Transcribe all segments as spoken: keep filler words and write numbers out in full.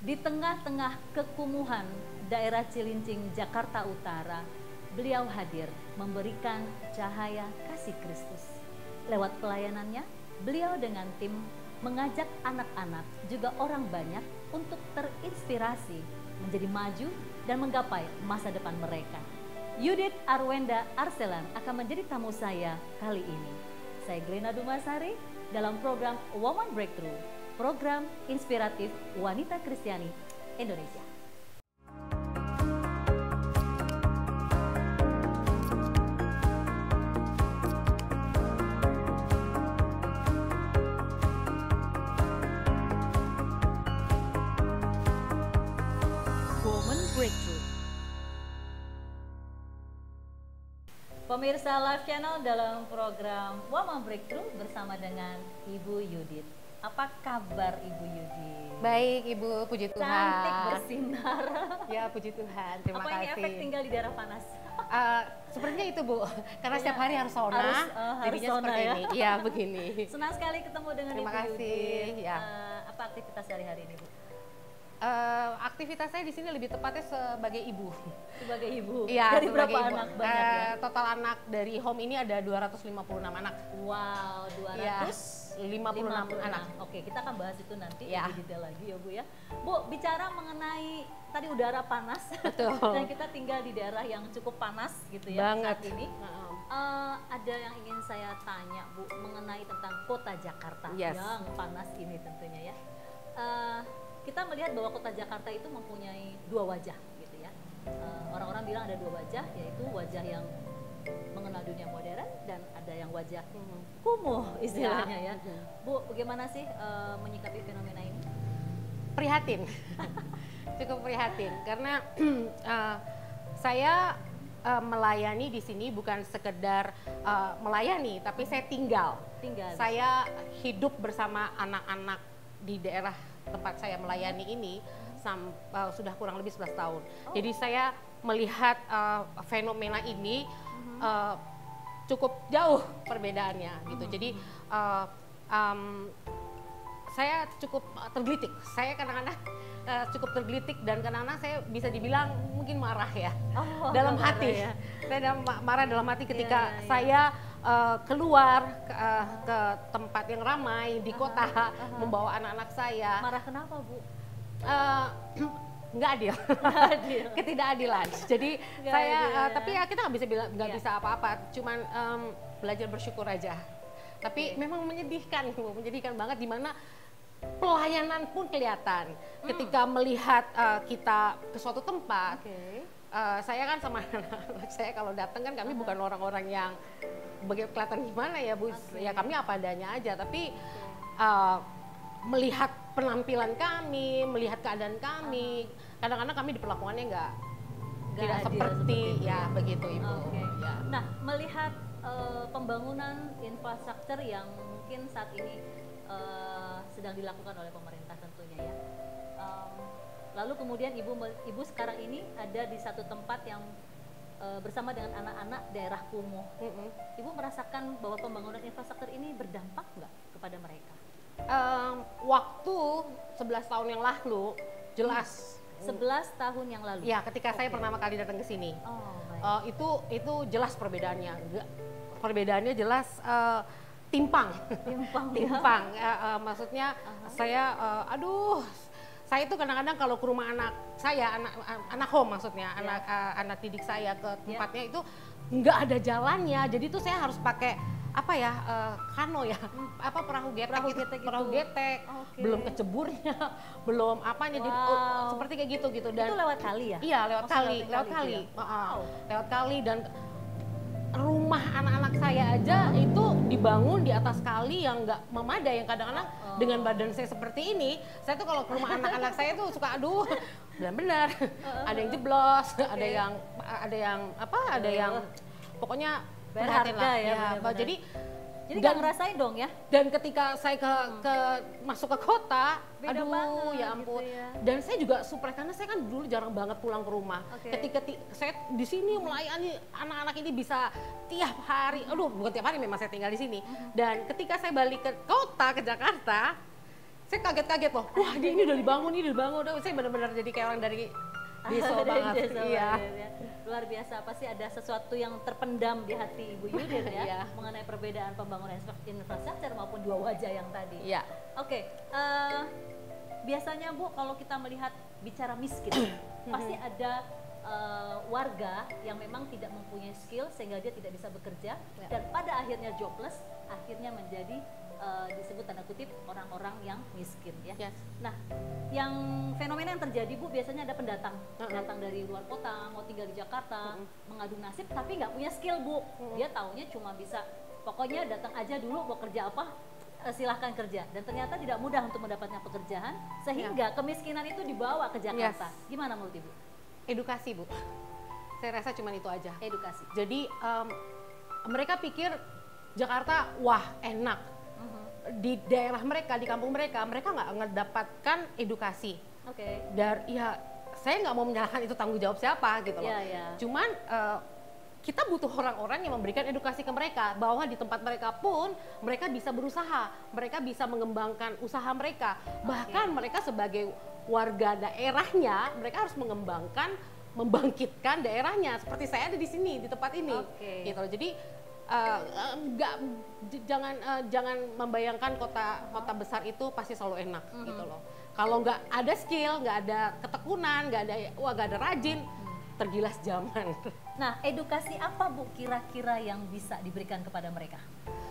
Di tengah-tengah kekumuhan daerah Cilincing, Jakarta Utara, beliau hadir memberikan cahaya kasih Kristus. Lewat pelayanannya, beliau dengan tim mengajak anak-anak juga orang banyak untuk terinspirasi, menjadi maju dan menggapai masa depan mereka. Yudit Arwenda Arselan akan menjadi tamu saya kali ini. Saya Glena Dumasari dalam program Woman Breakthrough, program inspiratif wanita Kristiani Indonesia. Woman Breakthrough. Pemirsa Live Channel dalam program Woman Breakthrough bersama dengan Ibu Yudit. Apa kabar Ibu Yudit? Baik Ibu, puji Tuhan. Cantik bersinar. Ya puji Tuhan, terima Apa kasih. ini efek tinggal di daerah panas? Uh, sepertinya itu Bu, karena setiap hari harus sauna, harus, uh, harus jadinya sauna, seperti ya? ini. Iya begini. Senang sekali ketemu dengan Terima Ibu kasih, Yudit. ya. Uh, apa aktivitas sehari-hari ini Bu? Uh, aktivitas saya di sini lebih tepatnya sebagai ibu. Sebagai ibu. Iya, Dari sebagai berapa ibu. anak banyak ya? Uh, total anak dari home ini ada dua ratus lima puluh enam anak. Wow, dua ratus lima puluh enam anak. Oke, kita akan bahas itu nanti Ya. lebih detail lagi ya Bu ya. Bu, bicara mengenai tadi udara panas. Betul. Dan kita tinggal di daerah yang cukup panas gitu ya Banget. saat ini. Uh, ada yang ingin saya tanya Bu mengenai tentang kota Jakarta Yes. yang panas ini tentunya ya. Uh, kita melihat bahwa kota Jakarta itu mempunyai dua wajah gitu ya. Uh, orang-orang bilang ada dua wajah, yaitu wajah yang mengenal dunia modern dan ada yang wajah kumuh istilahnya ya. Ya. Bu, bagaimana sih uh, menyikapi fenomena ini? Prihatin, cukup prihatin karena uh, saya uh, melayani di sini bukan sekedar uh, melayani, tapi saya tinggal. Tinggal. Saya hidup bersama anak-anak di daerah tempat saya melayani ini sam, uh, sudah kurang lebih sebelas tahun. Oh. Jadi saya melihat uh, fenomena ini uh, cukup jauh perbedaannya gitu. Jadi uh, um, saya cukup tergelitik. Saya kadang-kadang uh, cukup tergelitik dan kadang-kadang saya bisa dibilang mungkin marah ya Oh, dalam marah hati. ya. Saya dalam, marah dalam hati ketika Iya, iya, iya. saya uh, keluar ke, uh, ke tempat yang ramai di kota Aha, aha. membawa anak-anak saya. Marah kenapa Bu? Uh, nggak adil, adil. ketidakadilan. Jadi Nggak saya, adil, uh, ya. tapi ya kita nggak bisa bilang nggak Iya. bisa apa-apa. Cuman um, belajar bersyukur aja. Tapi Oke. memang menyedihkan, Bu, menyedihkan banget di mana pelayanan pun kelihatan. Ketika melihat uh, kita ke suatu tempat, Oke. uh, saya kan sama anak-anak saya kalau datang kan kami bukan orang-orang yang bagaimana kelihatan gimana ya Bu, Oke. ya kami apa adanya aja. Tapi uh, melihat penampilan kami, melihat keadaan kami, kadang-kadang kami diperlakukannya nggak Nggak tidak adil seperti, itu ya begitu Ibu. Oke. Ya. Nah, melihat uh, pembangunan infrastruktur yang mungkin saat ini uh, sedang dilakukan oleh pemerintah tentunya ya. Um, lalu kemudian ibu ibu sekarang ini ada di satu tempat yang uh, bersama dengan anak-anak daerah kumuh. Mm-mm. Ibu merasakan bahwa pembangunan infrastruktur ini berdampak nggak kepada mereka? Um, waktu sebelas tahun yang lalu jelas. sebelas tahun yang lalu. Ya, ketika saya Oke. pertama kali datang ke sini, Oh, baik. uh, itu itu jelas perbedaannya. Nggak- Perbedaannya jelas uh, timpang. Timpang, ya. Timpang. Uh, uh, maksudnya Aha. saya, uh, aduh, saya itu kadang-kadang kalau ke rumah anak saya, anak anak home maksudnya, Ya. anak uh, anak didik saya ke Ya. tempatnya itu nggak ada jalannya. Jadi itu saya harus pakai apa ya, uh, kano ya, apa perahu getek, Perahu gitu, getek gitu. perahu getek, Oke. belum keceburnya, belum apanya, jadi oh, Wow. seperti kayak gitu gitu. Itu lewat kali ya? Iya, lewat Maksudnya kali, lewat kali, juga? Heeh, Wow. lewat kali. Dan rumah anak-anak saya aja itu dibangun di atas kali yang nggak memadai, yang kadang-kadang Oh. dengan badan saya seperti ini, saya tuh kalau ke rumah anak-anak saya tuh suka aduh, benar-benar ada yang jeblos, ada yang ada yang apa, ada yang pokoknya prihatin Berharga lah. ya, benar-benar. Jadi Jadi Dan- nggak ngerasain dong ya? dan ketika saya ke, ke masuk ke kota, Beda aduh banget ya ampun. gitu ya. Dan saya juga surprise karena saya kan dulu jarang banget pulang ke rumah. Oke. Ketika ti- saya di sini melayani anak-anak ini bisa tiap hari, aduh bukan tiap hari memang saya tinggal di sini. Dan ketika saya balik ke kota, ke Jakarta, saya kaget-kaget loh. Wah, dia ini udah dibangun, ini udah dibangun. Saya benar-benar jadi kayak orang dari desa banget. Desa Iya. banget ya. Luar biasa, pasti ada sesuatu yang terpendam di hati Ibu Yudit ya Iya. mengenai perbedaan pembangunan infra- infrastruktur maupun dua wajah yang tadi. Iya. Oke, eh, biasanya Bu kalau kita melihat bicara miskin, pasti ada eh, warga yang memang tidak mempunyai skill sehingga dia tidak bisa bekerja Ya. dan pada akhirnya jobless, akhirnya menjadi eh, disebut tanda kutip orang-orang yang miskin ya. Yes. Nah, yang fenomena yang terjadi Bu biasanya ada pendatang Uh-uh. datang dari luar kota mau tinggal di Jakarta Uh-uh. mengadu nasib tapi nggak punya skill Bu. Uh-uh. Dia taunya cuma bisa pokoknya datang aja dulu mau kerja apa eh, silahkan kerja dan ternyata tidak mudah untuk mendapatkan pekerjaan sehingga kemiskinan itu dibawa ke Jakarta. Yes. Gimana menurut Ibu? Edukasi, Bu. Saya rasa cuma itu aja. Edukasi. Jadi em, mereka pikir Jakarta wah enak. Mhm. Di daerah mereka, di kampung mereka, mereka nggak mendapatkan edukasi. Oke. Dari ya saya nggak mau menyalahkan itu tanggung jawab siapa gitu loh. Iya, iya. Cuman eh, kita butuh orang-orang yang memberikan edukasi ke mereka bahwa di tempat mereka pun mereka bisa berusaha, mereka bisa mengembangkan usaha mereka. Bahkan mereka sebagai warga daerahnya, mereka harus mengembangkan, membangkitkan daerahnya. Seperti saya ada di sini di tempat ini, Oke. gitu loh. Jadi eh, nggak j- jangan eh, jangan membayangkan kota kota besar itu pasti selalu enak, Mhm. gitu loh. Kalau nggak ada skill, nggak ada ketekunan, nggak ada wah nggak ada rajin, tergilas zaman. Nah, edukasi apa Bu kira-kira yang bisa diberikan kepada mereka?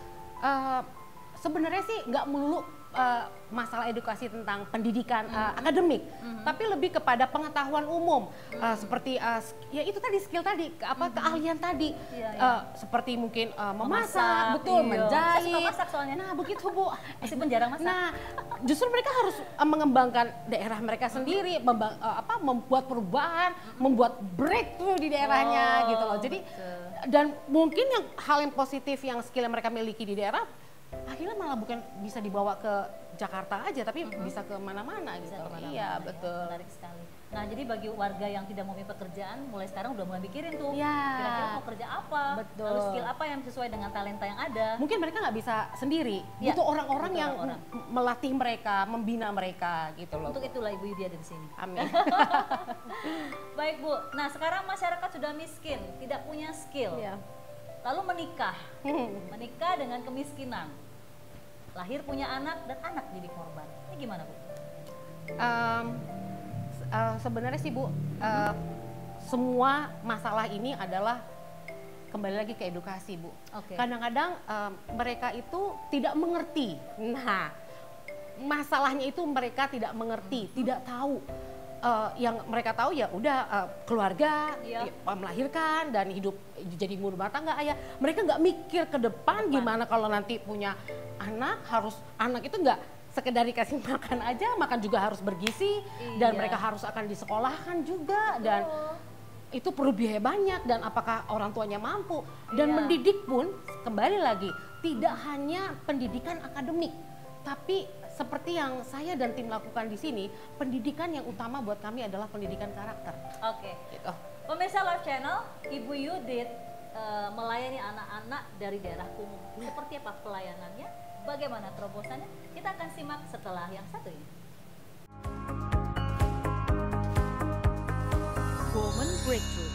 Eh, sebenarnya sih nggak melulu eh, masalah edukasi tentang pendidikan eh, akademik, tapi lebih kepada pengetahuan umum. Eh, seperti eh, sk- ya itu tadi skill tadi, ke- apa keahlian tadi. Iya, iya. Eh, seperti mungkin eh, memasak, Memasak, betul, iya. menjahit. Saya suka masak soalnya. Nah, begitu Bu. Meskipun jarang masak. Nah, justru mereka harus eh, mengembangkan daerah mereka sendiri, membang- eh, apa membuat perubahan, membuat breakthrough di daerahnya Oh, gitu loh. Jadi betul. dan mungkin yang hal yang positif yang skill yang mereka miliki di daerah akhirnya malah bukan bisa dibawa ke Jakarta aja tapi bisa ke mana-mana Bisa gitu. kemana-mana Iya, ya, betul. menarik sekali. Nah, jadi bagi warga yang tidak mempunyai pekerjaan, mulai sekarang udah mulai mikirin tuh, Iya. kira-kira mau kerja apa, Betul. lalu skill apa yang sesuai dengan talenta yang ada. Mungkin mereka nggak bisa sendiri, Iya, butuh orang-orang butuh yang orang-orang. m- melatih mereka, membina mereka gitu loh. Untuk itulah Ibu Yudi ada di sini. Amin. Baik Bu, nah sekarang masyarakat sudah miskin, tidak punya skill, Iya. lalu menikah, Hmm. menikah dengan kemiskinan, lahir punya anak dan anak jadi korban. Ini gimana Bu? Em, se- eh, sebenarnya sih Bu, eh, semua masalah ini adalah kembali lagi ke edukasi Bu. Oke. Kadang-kadang em, mereka itu tidak mengerti. Nah, masalahnya itu mereka tidak mengerti, tidak tahu. Eh, yang mereka tahu ya udah eh, keluarga, Iya. ya, melahirkan dan hidup jadi ibu rumah tangga ayah. Mereka nggak mikir ke depan gimana kalau nanti punya anak, harus anak itu nggak sekedar dikasih makan aja, makan juga harus bergizi dan Iya. mereka harus akan disekolahkan juga dan Betul. itu perlu biaya banyak dan apakah orang tuanya mampu dan Iya. mendidik pun kembali lagi tidak hanya pendidikan akademik tapi seperti yang saya dan tim lakukan di sini, pendidikan yang utama buat kami adalah pendidikan karakter. Oke. Gitu. Pemirsa Live Channel, Ibu Yudit eh, melayani anak-anak dari daerah kumuh. Seperti apa pelayanannya? Bagaimana terobosannya? Kita akan simak setelah yang satu ini. Woman Breakthrough.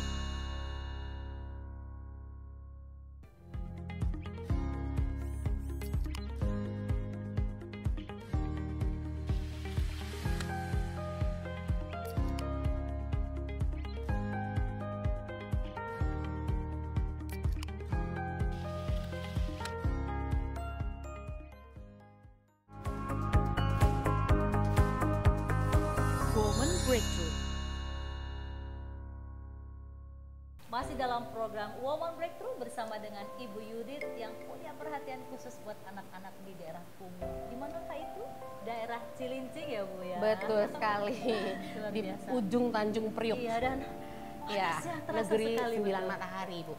Woman Breakthrough. Masih dalam program Woman Breakthrough bersama dengan Ibu Yudit yang punya perhatian khusus buat anak-anak di daerah kumuh. Di manakah itu? Daerah Cilincing ya Bu ya? Betul sekali. Luar Di biasa. ujung Tanjung Priok. Iya dan Ya, panasnya terasa negeri sekali, sembilan betul. matahari, Bu.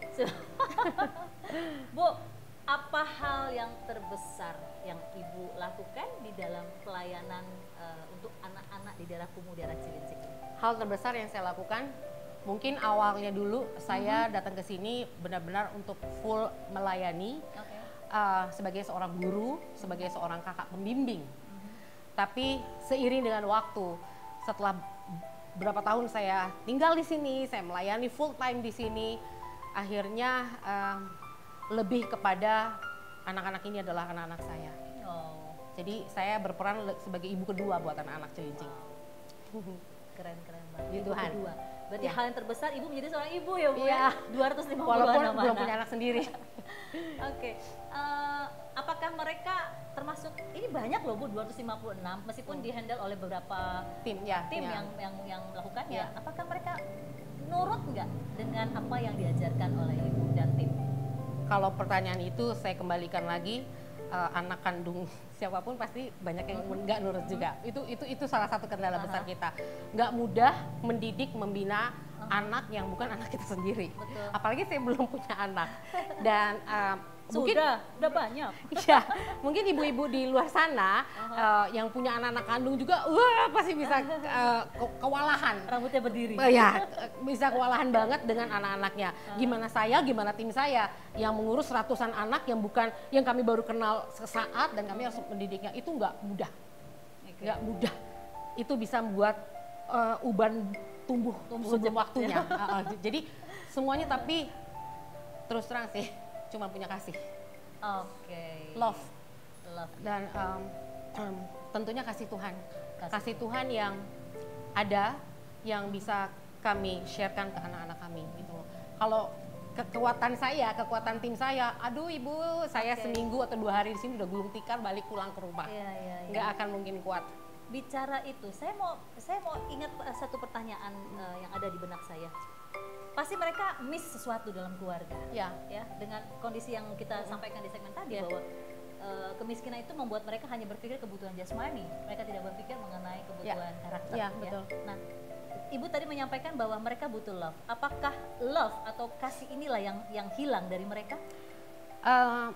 Bu, apa hal yang terbesar yang Ibu lakukan di dalam pelayanan eh, untuk anak-anak di daerah kumuh, daerah Cilincing ini? Hal terbesar yang saya lakukan, mungkin awalnya dulu saya datang ke sini benar-benar untuk full melayani Oke. uh, sebagai seorang guru, sebagai seorang kakak pembimbing. Tapi seiring dengan waktu, setelah berapa tahun saya tinggal di sini, saya melayani full time di sini, akhirnya um, lebih kepada anak-anak ini adalah anak-anak saya. Oh. Jadi saya berperan le- sebagai ibu kedua buat anak-anak Cilincing. Keren-keren banget. Puji Ibu Tuhan. kedua. Berarti Ya. hal yang terbesar ibu menjadi seorang ibu ya Bu Iya. ya. dua ratus lima puluh Walaupun anak belum punya anak sendiri. Oke. Eh, apakah mereka termasuk ini banyak loh Bu dua ratus lima puluh enam meskipun Hmm. dihandle oleh beberapa Tim ya. tim ya. yang yang yang melakukannya. Ya. Apakah mereka nurut nggak dengan apa yang diajarkan oleh ibu dan tim? Kalau pertanyaan itu saya kembalikan lagi, uh, anak kandung siapapun pasti banyak yang nggak nurut juga. Itu itu itu salah satu kendala besar Aha. kita. Nggak mudah mendidik, membina anak yang bukan anak kita sendiri. Betul. Apalagi saya belum punya anak. Dan uh, mungkin Sudah, udah banyak. iya, mungkin ibu-ibu di luar sana uh, yang punya anak-anak kandung juga, wah pasti bisa uh, ke- kewalahan. Rambutnya berdiri. Oh ya, bisa kewalahan banget dengan anak-anaknya. Gimana saya, gimana tim saya yang mengurus ratusan anak yang bukan yang kami baru kenal sesaat dan kami harus mendidiknya, itu nggak mudah, Oke. nggak mudah. Itu bisa membuat uh, uban tumbuh, Tumbuh sebelum cepat, waktunya. Uh, uh, j- jadi semuanya tapi terus terang sih, cuma punya kasih, Oke. love Love. dan um, um, tentunya kasih Tuhan, Kasih. kasih Tuhan yang ada, yang bisa kami sharekan ke anak-anak kami gitu loh. Kalau kekuatan saya, kekuatan tim saya, aduh ibu, saya Oke. seminggu atau dua hari di sini udah gulung tikar balik pulang ke rumah, Iya, iya, iya. nggak akan mungkin kuat. Bicara itu, saya mau saya mau ingat uh, satu pertanyaan uh, yang ada di benak saya. Pasti mereka miss sesuatu dalam keluarga, Ya, ya, dengan kondisi yang kita sampaikan di segmen tadi Ya. bahwa uh, kemiskinan itu membuat mereka hanya berpikir kebutuhan jasmani, mereka tidak berpikir mengenai kebutuhan karakter. Ya, betul. Nah, ibu tadi menyampaikan bahwa mereka butuh love. Apakah love atau kasih inilah yang yang hilang dari mereka? uh,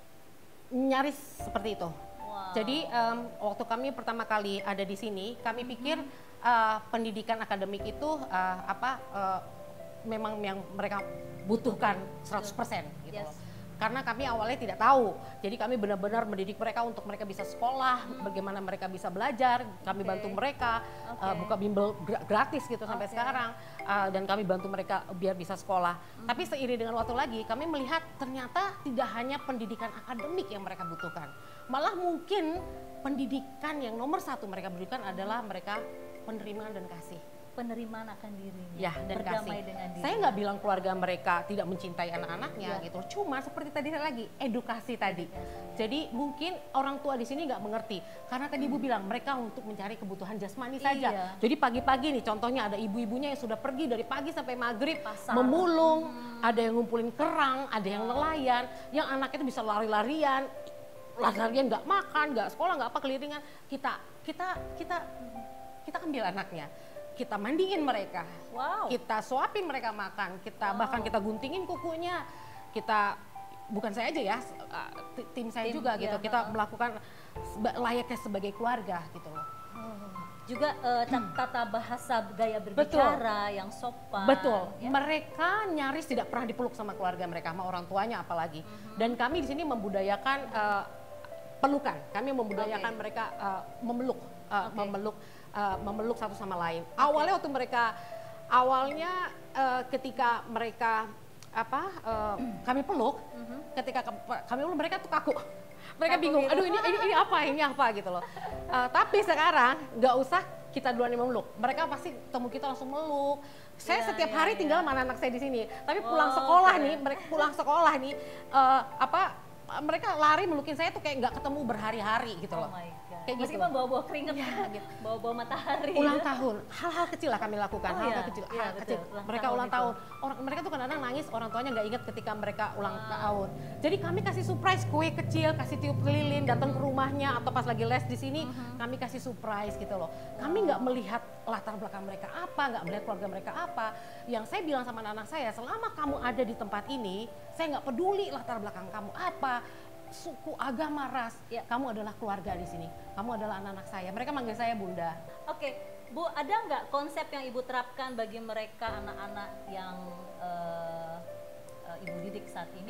nyaris seperti itu. Wow. Jadi em, waktu kami pertama kali ada di sini, kami Mm-hmm. pikir uh, pendidikan akademik itu uh, apa uh, memang yang mereka butuhkan seratus persen gitu Yes. loh. Karena kami awalnya tidak tahu. Jadi kami benar-benar mendidik mereka untuk mereka bisa sekolah, bagaimana mereka bisa belajar, kami Oke. bantu mereka Oke. uh, buka bimbel gra- gratis gitu sampai Oke. sekarang. Uh, dan kami bantu mereka biar bisa sekolah. Tapi seiring dengan waktu lagi kami melihat ternyata tidak hanya pendidikan akademik yang mereka butuhkan. Malah mungkin pendidikan yang nomor satu mereka butuhkan adalah mereka penerimaan dan kasih. Penerimaan akan dirinya, Ya, dan berdamai kasih. dengan diri. Saya nggak bilang keluarga mereka tidak mencintai anak-anaknya Ya. gitu. Cuma seperti tadi lagi edukasi tadi. Jadi mungkin orang tua di sini nggak mengerti karena tadi ibu bilang mereka untuk mencari kebutuhan jasmani saja. Iya. Jadi pagi-pagi nih contohnya ada ibu-ibunya yang sudah pergi dari pagi sampai maghrib Pasar. memulung, ada yang ngumpulin kerang, ada yang nelayan, yang anaknya itu bisa lari-larian, lari-larian nggak makan, nggak sekolah, nggak apa kelilingan. Kita kita kita kita ambil anaknya. Kita mandiin mereka, Wow. kita suapin mereka makan, kita Wow. bahkan kita guntingin kukunya, kita bukan saya aja ya, uh, ti- tim saya Tim, juga iya, gitu, kita ha-ha. melakukan seba- layaknya sebagai keluarga gitu loh. Juga eh, ta- tata bahasa gaya berbicara yang sopan. Betul, ya. mereka nyaris tidak pernah dipeluk sama keluarga mereka, sama orang tuanya apalagi. Mhm. Dan kami di sini membudayakan uh, pelukan, kami membudayakan Oke. mereka uh, memeluk, uh, Oke. memeluk, uh, memeluk satu sama lain. Awalnya waktu mereka, awalnya uh, ketika mereka apa, uh, kami peluk, ketika ke- kami peluk mereka tuh kaku. Mereka Kaku bingung, gitu. aduh ini, ini ini apa, ini apa gitu loh. Uh, tapi sekarang nggak usah kita duluan yang memeluk, mereka pasti temu kita langsung meluk. Saya Iya, setiap iya, hari iya. tinggal sama anak saya di sini, tapi pulang Wow, sekolah keren. nih, mereka pulang sekolah nih, uh, apa mereka lari melukin saya tuh kayak nggak ketemu berhari-hari gitu Oh loh. my God. Kayak gitu. Meskipun bawa-bawa keringet, Iya, gitu. bawa-bawa matahari. Ulang tahun, hal-hal kecil lah kami lakukan, Oh, hal-hal iya, kecil, iya, hal betul. kecil. Ulang Mereka tahun ulang itu. tahun, orang mereka tuh kadang-kadang nangis, orang tuanya nggak ingat ketika mereka ulang Wow. tahun. Jadi kami kasih surprise kue kecil, kasih tiup lilin, datang ke rumahnya atau pas lagi les di sini, Mhm. kami kasih surprise gitu loh. Kami nggak melihat latar belakang mereka apa, nggak melihat keluarga mereka apa. Yang saya bilang sama anak-anak saya, selama kamu ada di tempat ini, saya nggak peduli latar belakang kamu apa, suku, agama, ras, Ya. kamu adalah keluarga di sini. Kamu adalah anak-anak saya. Mereka manggil saya bunda. Oke, Bu, ada nggak konsep yang Ibu terapkan bagi mereka anak-anak yang eh, eh, Ibu didik saat ini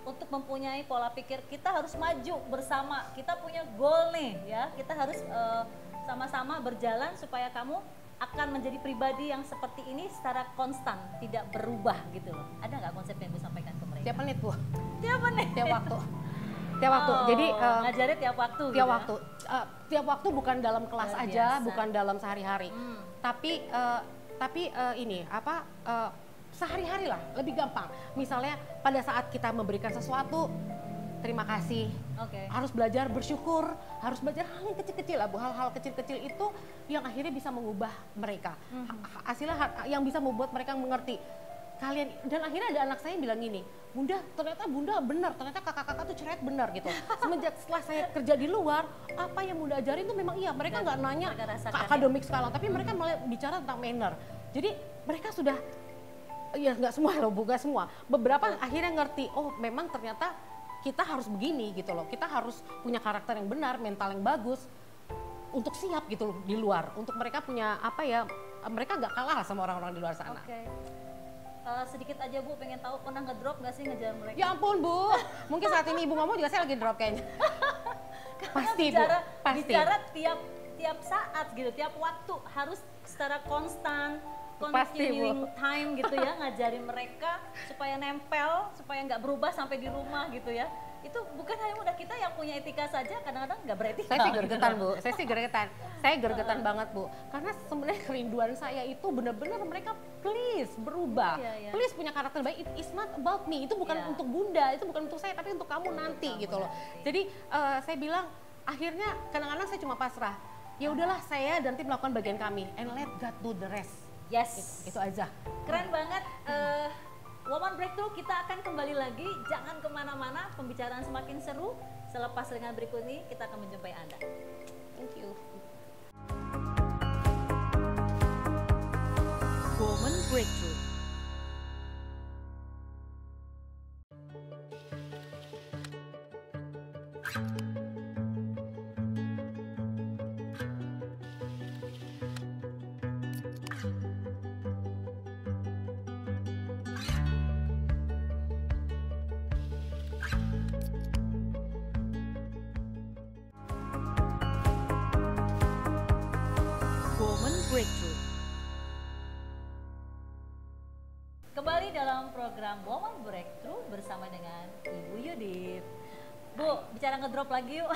untuk mempunyai pola pikir kita harus maju bersama, kita punya goal nih ya, kita harus uh, sama-sama berjalan supaya kamu akan menjadi pribadi yang seperti ini secara konstan, tidak berubah gitu loh. Ada nggak konsep yang Ibu sampaikan ke mereka? Tiap menit Bu. Tiap menit? Tiap waktu. Tiap waktu. Oh, Jadi uh, ngajarin tiap waktu. Tiap gitu waktu. Ya? Uh, tiap waktu bukan dalam kelas Luar aja, biasa. bukan dalam sehari-hari. Hmm. Tapi uh, tapi uh, ini apa? Uh, sehari-hari lah, lebih gampang. Misalnya pada saat kita memberikan sesuatu, terima kasih. Okay. Harus belajar bersyukur, harus belajar hal yang kecil-kecil lah, Bu. Hal-hal kecil-kecil itu yang akhirnya bisa mengubah mereka. Mm-hmm. Hasilnya yang bisa membuat mereka mengerti. Kalian, dan akhirnya ada anak saya yang bilang gini, Bunda, ternyata Bunda benar, ternyata kakak-kakak tuh cerewet benar gitu. Semenjak setelah saya kerja di luar, apa yang Bunda ajarin tuh memang iya. Mereka nggak nanya ke akademik sekarang, tapi mereka malah bicara tentang manner. Jadi mereka sudah, ya nggak semua loh Bu, nggak semua. Beberapa oh. akhirnya ngerti, oh memang ternyata kita harus begini gitu loh. Kita harus punya karakter yang benar, mental yang bagus untuk siap gitu loh di luar. Untuk mereka punya apa ya, mereka nggak kalah sama orang-orang di luar sana. Okay. Uh, sedikit aja Bu, pengen tahu pernah ngedrop nggak sih ngejar mereka? Ya ampun Bu, mungkin saat ini Ibu ngomong juga saya lagi drop kayaknya. Pasti bicara, Bu, pasti. Bicara tiap tiap saat gitu, tiap waktu harus secara konstan, continuing time gitu ya, ngajarin mereka supaya nempel, supaya nggak berubah sampai di rumah gitu ya. Itu bukan hanya mudah, kita yang punya etika saja kadang-kadang nggak beretika. Saya sih gergetan Bu, saya sih gergetan, saya gergetan banget Bu. Karena sebenarnya kerinduan saya itu benar-benar mereka please berubah, yeah, yeah. please punya karakter baik. It is not about me, itu bukan yeah. untuk Bunda, itu bukan untuk saya, tapi untuk kamu nanti kamu gitu loh. Nanti. Jadi uh, saya bilang akhirnya kadang-kadang saya cuma pasrah. Ya udahlah, saya dan tim melakukan bagian kami, and let God do the rest. Yes, itu, itu aja. Keren banget. Uh, Woman Breakthrough, kita akan kembali lagi, jangan kemana-mana, pembicaraan semakin seru. Selepas dengan berikut ini, kita akan menjumpai Anda. Thank you. Woman Breakthrough. Breakthrough. Kembali dalam program Woman Breakthrough bersama dengan Ibu Yudit. Bu, bicara ngedrop lagi yuk.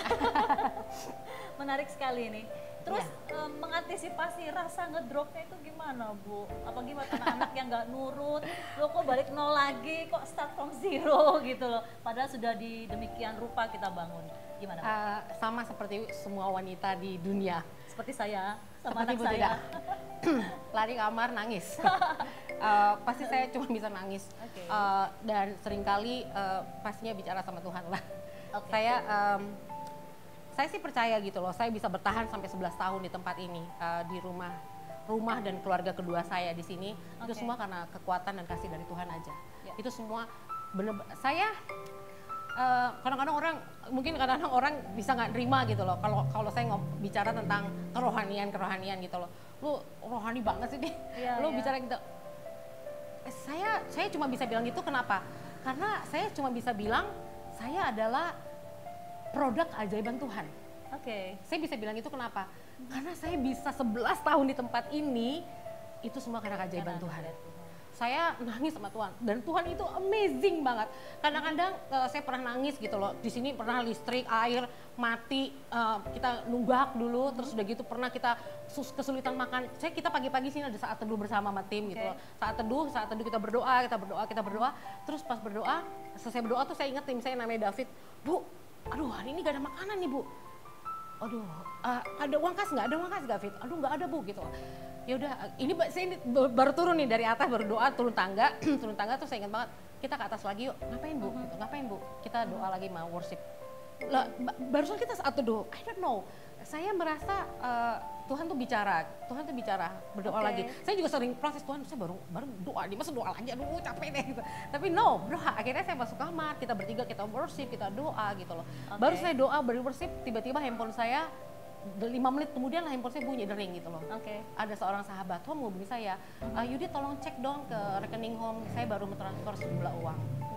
Menarik sekali nih. Terus ya. um, mengantisipasi rasa ngedropnya itu gimana Bu? Apa gimana anak-anak yang nggak nurut, lo kok balik nol lagi, kok start from zero gitu loh. Padahal sudah di demikian rupa kita bangun. Gimana? Uh, sama seperti semua wanita di dunia. Seperti saya, sama seperti anak saya. Lari kamar nangis. uh, pasti saya cuma bisa nangis. Okay. Uh, dan seringkali uh, pastinya bicara sama Tuhan lah. Okay. Saya um, saya sih percaya gitu loh, saya bisa bertahan sampai sebelas tahun di tempat ini, uh, di rumah rumah dan keluarga kedua saya di sini. Okay. Itu semua karena kekuatan dan kasih dari Tuhan aja. Yeah. Itu semua bener, saya Uh, kadang-kadang orang, mungkin kadang-kadang orang bisa nggak terima gitu loh kalau kalau saya ngob, bicara tentang kerohanian kerohanian gitu loh, lu rohani banget sih deh, yeah, lu yeah. bicara gitu. Eh, saya saya cuma bisa bilang gitu, kenapa? Karena saya cuma bisa bilang saya adalah produk ajaiban Tuhan. Oke. Okay. Saya bisa bilang itu kenapa? Mm-hmm. Karena saya bisa sebelas tahun di tempat ini, itu semua karena keajaiban Tuhan. Tuhan. Saya nangis sama Tuhan, dan Tuhan itu amazing banget. Kadang-kadang uh, saya pernah nangis gitu loh, di sini pernah listrik, air, mati, uh, kita nunggak dulu, hmm. terus udah gitu pernah kita kesulitan makan. Saya kita pagi-pagi sini ada saat teduh bersama sama tim okay. gitu loh. Saat teduh, saat teduh kita berdoa, kita berdoa, kita berdoa. Terus pas berdoa, selesai berdoa tuh saya ingat tim saya namanya David, Bu, aduh hari ini gak ada makanan nih Bu. Aduh, uh, ada uang kas nggak? Ada uang kas David? Aduh nggak ada Bu gitu. Ya udah, ini saya ini baru turun nih dari atas, baru doa turun tangga, turun tangga tuh saya ingat banget, kita ke atas lagi yuk, ngapain Bu? Gitu, ngapain Bu? Kita doa lagi mau worship. Lah, barusan kita saat doa, I don't know, saya merasa uh, Tuhan tuh bicara, Tuhan tuh bicara, berdoa okay. lagi. Saya juga sering proses, Tuhan saya baru baru doa, nih masa doa lagi, aduh capek deh gitu. Tapi no, bro, akhirnya saya masuk kamar, kita bertiga kita worship, kita doa gitu loh. Okay. Baru saya doa, baru worship, tiba-tiba handphone saya lima menit kemudian lah handphone saya bunyi dering gitu loh. Oke. Okay. Ada seorang sahabat home menghubungi saya, uh, Yudi tolong cek dong ke rekening home, saya baru mentransfer sejumlah uang.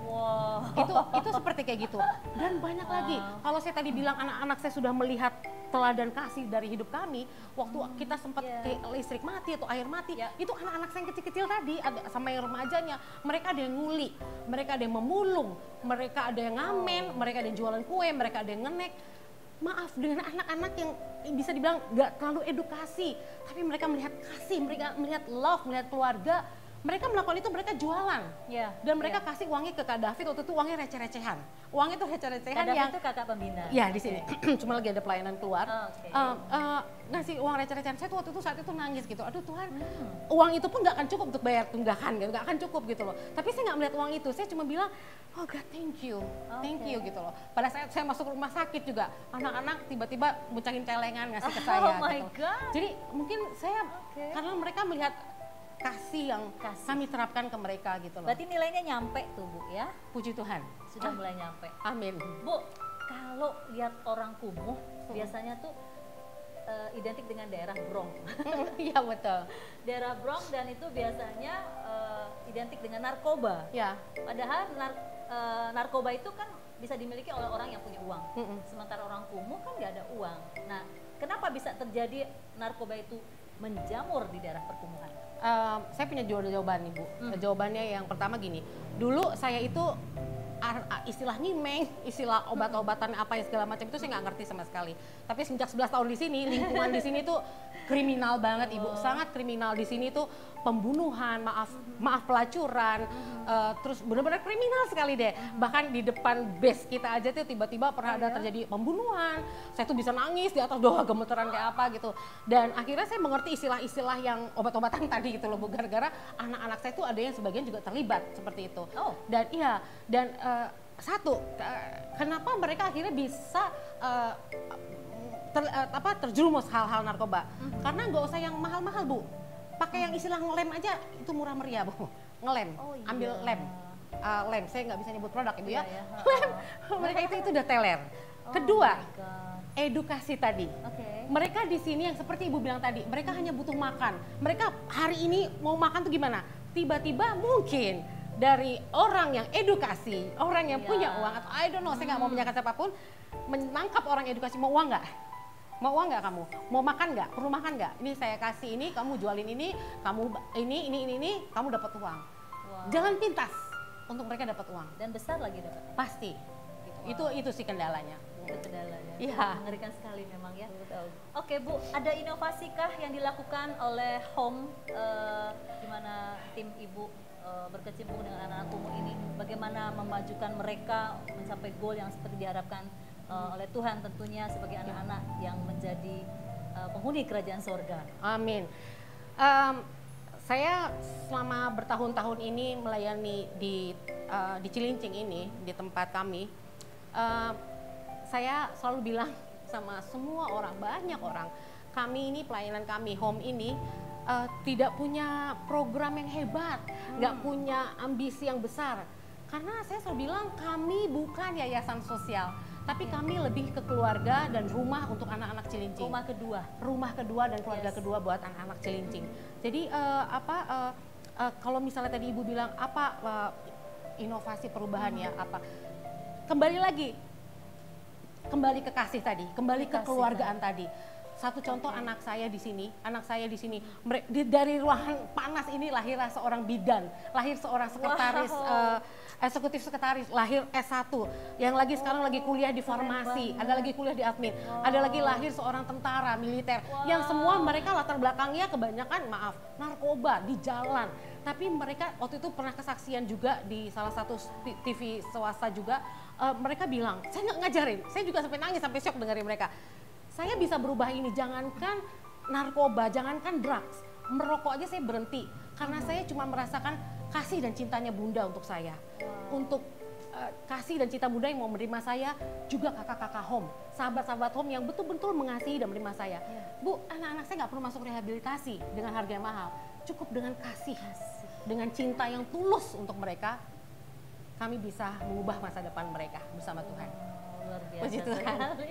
Wow. Itu itu seperti kayak gitu. Dan banyak Wow. lagi. Kalau saya tadi bilang anak-anak saya sudah melihat teladan kasih dari hidup kami, waktu kita sempat yeah. kayak listrik mati atau air mati, Yeah. itu anak-anak saya yang kecil-kecil tadi, ada sama yang remajanya, mereka ada yang nguli, mereka ada yang memulung, mereka ada yang ngamen, mereka ada yang jualan kue, mereka ada yang ngenek. Maaf, dengan anak-anak yang bisa dibilang nggak terlalu edukasi, tapi mereka melihat kasih, mereka melihat love, melihat keluarga, mereka melakukan itu, mereka jualan. Ya, Dan mereka ya. kasih uangnya ke Kak David, waktu itu uangnya receh-recehan. Uangnya itu receh-recehan Kadang yang... itu kakak pembina. Ya, di sini. Cuma lagi ada pelayanan keluar. Oh, oke. Uh, uh, ngasih uang receh-recehan. Saya tuh waktu itu saat itu nangis gitu. Aduh Tuhan, Hmm. uang itu pun nggak akan cukup untuk bayar tunggakan, gitu. Nggak akan cukup gitu loh. Tapi saya nggak melihat uang itu. Saya cuma bilang, oh God, thank you, thank Oke. you gitu loh. Pada saat saya masuk rumah sakit juga, anak-anak tiba-tiba bucangin celengan ngasih ke Oh saya. my gitu. God. Jadi mungkin saya, Oke. karena mereka melihat kasih yang Kasih. kami terapkan ke mereka gitu loh. Berarti nilainya nyampe tuh Bu ya, Puji Tuhan. sudah Ah, mulai nyampe. Amin. Bu, kalau lihat orang kumuh, biasanya tuh eh, identik dengan daerah Bronx. Iya betul. Daerah Bronx dan itu biasanya eh, identik dengan narkoba. Ya. Padahal nar eh, narkoba itu kan bisa dimiliki oleh orang yang punya uang. Mm-mm. Sementara orang kumuh kan nggak ada uang. Nah, kenapa bisa terjadi narkoba itu menjamur di daerah perkumuhan? Um, saya punya jawaban nih Bu. Hmm. Jawabannya yang pertama gini, dulu saya itu ar- a- istilah nyimeng, istilah obat-obatan apa yang segala macam itu saya nggak ngerti sama sekali. Tapi semenjak sebelas tahun di sini, lingkungan di sini tuh kriminal banget Ibu, sangat kriminal di sini tuh, pembunuhan, maaf maaf pelacuran, uh, terus benar-benar kriminal sekali deh. Bahkan di depan base kita aja tuh tiba-tiba pernah ada terjadi pembunuhan. Saya tuh bisa nangis di atas doa gemeteran kayak apa gitu. Dan akhirnya saya mengerti istilah-istilah yang obat-obatan tadi gitu loh Bu, gara-gara anak-anak saya tuh ada yang sebagian juga terlibat seperti itu. Oh. Dan iya, dan uh, satu, uh, kenapa mereka akhirnya bisa uh, ter, uh, apa, terjerumus hal-hal narkoba? Mm-hmm. Karena nggak usah yang mahal-mahal Bu, pakai yang istilah ngelem aja itu murah meriah Bu, ngelem, Oh, iya. ambil lem, uh, lem, saya nggak bisa nyebut produk Ibu ya, Iya, ya. lem, mereka itu itu udah teler. Oh Kedua, my God. edukasi tadi. Oke. Mereka di sini yang seperti Ibu bilang tadi, mereka hanya butuh makan. Mereka hari ini mau makan tuh gimana? Tiba-tiba mungkin dari orang yang edukasi, orang yang Iya. punya uang, atau I don't know, saya nggak mau menyangka siapapun, menangkap orang edukasi, mau uang nggak? Mau uang nggak kamu? Mau makan nggak? Perlu makan nggak? Ini saya kasih ini, kamu jualin ini, kamu ini, ini, ini, ini, kamu dapat uang. Wow. Jangan pintas untuk mereka dapat uang. Dan besar lagi dapatnya. Pasti. Itu itu sih kendalanya. Itu kendalanya. Iya. Mengerikan sekali memang ya. Oke Bu, ada inovasi kah yang dilakukan oleh Home eh, di mana tim Ibu eh, berkecimpung dengan anak-anak kumuh ini? Bagaimana memajukan mereka mencapai goal yang seperti diharapkan eh, oleh Tuhan tentunya sebagai anak-anak yang menjadi eh, penghuni kerajaan sorga. Amin. Em, saya selama bertahun-tahun ini melayani di eh, di Cilincing ini, di tempat kami, eh, saya selalu bilang sama semua orang, banyak orang, kami ini pelayanan kami Home ini eh, tidak punya program yang hebat, nggak punya ambisi yang besar. Karena saya selalu bilang kami bukan yayasan sosial, tapi kami lebih ke keluarga dan rumah untuk anak-anak Cilincing. Rumah kedua. Rumah kedua dan keluarga Yes. kedua buat anak-anak Cilincing. Jadi eh, apa eh, eh, kalau misalnya tadi Ibu bilang apa eh, inovasi perubahan ya apa, kembali lagi kembali ke kasih tadi, kembali ke Kasih keluargaan tadi. Satu contoh anak saya di sini, anak saya di sini mere- di- dari ruangan panas ini lahirlah seorang bidan, lahir seorang sekretaris Wow. eh, eksekutif sekretaris, lahir S satu, yang lagi sekarang lagi kuliah di farmasi, banget. ada lagi kuliah di admin, ada lagi lahir seorang tentara militer, yang Wow. semua mereka latar belakangnya kebanyakan maaf narkoba di jalan. Tapi mereka waktu itu pernah kesaksian juga di salah satu T V swasta juga, eh, mereka bilang saya nggak ngajarin, saya juga sampai nangis sampai shock dengerin mereka. Saya bisa berubah ini, jangankan narkoba, jangankan drugs, merokok aja saya berhenti karena saya cuma merasakan kasih dan cintanya Bunda untuk saya, untuk uh, kasih dan cinta Bunda yang mau menerima saya, juga kakak-kakak Home, sahabat-sahabat Home yang betul-betul mengasihi dan menerima saya. Bu, anak-anak saya nggak perlu masuk rehabilitasi dengan harga yang mahal, cukup dengan kasih, dengan cinta yang tulus untuk mereka, kami bisa mengubah masa depan mereka bersama Tuhan. Oh, luar biasa Puji Tuhan. sekali.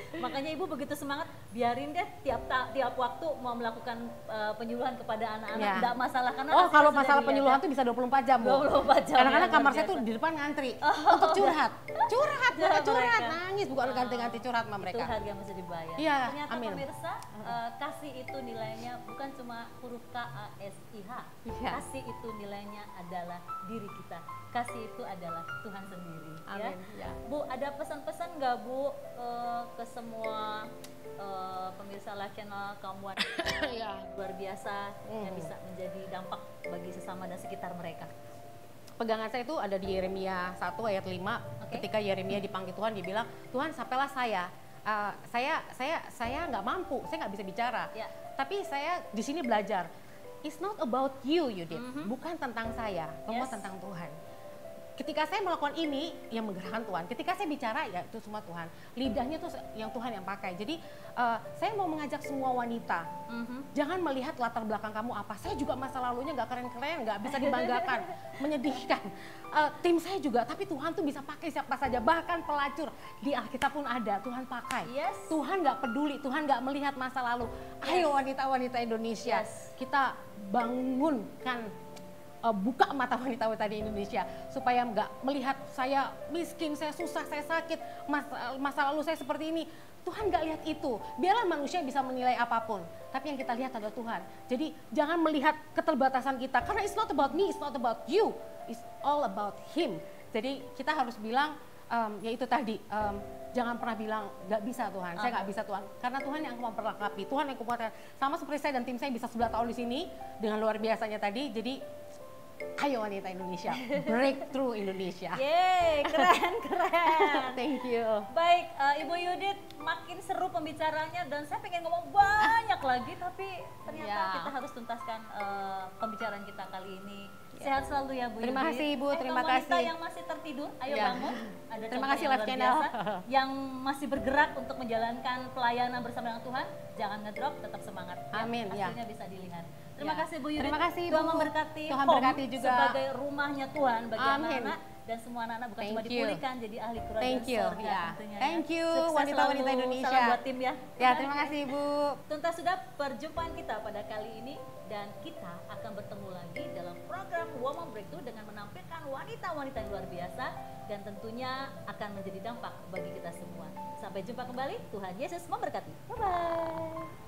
Makanya ibu begitu semangat, biarin deh tiap ta- tiap waktu mau melakukan uh, penyuluhan kepada anak-anak, Ya. enggak masalah karena Oh, hasilnya kalau sudah masalah dilihat, penyuluhan ya. tuh bisa dua puluh empat jam, Bu. dua puluh empat jam. Kadang-kadang ya, kamar luar saya tuh biasa. di depan ngantri Oh, untuk curhat. Curhat, Curhat bukan curhat, mereka. nangis bukan ganti-ganti curhat sama Itu mereka. harga yang mesti dibayar. Iya, Ternyata amin. pemirsa, uh, kasih itu nilainya bukan cuma huruf K A S I H. Iya. Kasih itu nilainya adalah diri kita. Kasih itu adalah Tuhan sendiri. Amin. Ya. Ya. Bu, ada pesan-pesan nggak Bu uh, ke semua uh, pemirsa live channel kaum wanita Iya. luar biasa yang Hmm. bisa menjadi dampak bagi sesama dan sekitar mereka? Pegangan saya itu ada di Yeremia satu ayat lima. Oke. Ketika Yeremia dipanggil Tuhan, dia bilang, Tuhan sampailah saya. Uh, saya saya saya nggak mampu, saya nggak bisa bicara. Ya. Tapi saya di sini belajar. It's not about you, Yudit. Mhm. Bukan tentang saya, semua Yes. tentang Tuhan. Ketika saya melakukan ini, yang menggerakkan Tuhan. Ketika saya bicara, ya itu semua Tuhan. Lidahnya tuh yang Tuhan yang pakai. Jadi uh, saya mau mengajak semua wanita, Mhm. jangan melihat latar belakang kamu apa. Saya juga masa lalunya nggak keren-keren, nggak bisa dibanggakan, menyedihkan. Uh, tim saya juga, tapi Tuhan tuh bisa pakai siapa saja. Bahkan pelacur di Alkitab pun ada, Tuhan pakai. Yes. Tuhan nggak peduli, Tuhan nggak melihat masa lalu. Ayo wanita-wanita Indonesia, Yes. kita bangunkan, uh, buka mata wanita-wanita di Indonesia supaya nggak melihat saya miskin, saya susah, saya sakit, masa, masa lalu saya seperti ini. Tuhan nggak lihat itu. Biarlah manusia bisa menilai apapun, tapi yang kita lihat adalah Tuhan. Jadi jangan melihat keterbatasan kita, karena it's not about me, it's not about you, it's all about Him. Jadi kita harus bilang, um, ya itu tadi, um, jangan pernah bilang nggak bisa Tuhan, saya nggak bisa Tuhan, karena Tuhan yang memperlengkapi, Tuhan yang kuatkan. Sama seperti saya dan tim saya bisa sebelas tahun di sini dengan luar biasanya tadi. Jadi ayo wanita Indonesia, breakthrough Indonesia. Yeay, keren, keren. Thank you. Baik, uh, Ibu Yudit, makin seru pembicaranya dan saya pengen ngomong banyak lagi, tapi ternyata Ya. kita harus tuntaskan uh, pembicaraan kita kali ini. Ya. Sehat selalu ya Bu Terima Yudit. kasih, Bu. Eh, Terima kaum wanita kasih. yang masih tertidur, ayo Ya. bangun. Ada Terima contoh kasih, yang Live luar Channel. biasa. Yang masih bergerak untuk menjalankan pelayanan bersama dengan Tuhan, jangan ngedrop, tetap semangat. Ya, Amin, ya. hasilnya bisa dilihat. Terima Ya. kasih Bu Yudit. Terima kasih, Tuhan Bu. memberkati. Tuhan Home berkati juga. sebagai rumahnya Tuhan bagi Amin. anak-anak dan semua anak-anak bukan Thank cuma you. dipulihkan jadi ahli keluarga Thank you, surga ya. tentunya. Thank ya. you, Sukses wanita-wanita selalu. Indonesia. Salam buat tim ya. Ya, terima kasih Ibu. Tuntas sudah perjumpaan kita pada kali ini dan kita akan bertemu lagi dalam program Woman Breakthrough dengan menampilkan wanita-wanita yang luar biasa dan tentunya akan menjadi dampak bagi kita semua. Sampai jumpa kembali. Tuhan Yesus memberkati. Bye bye.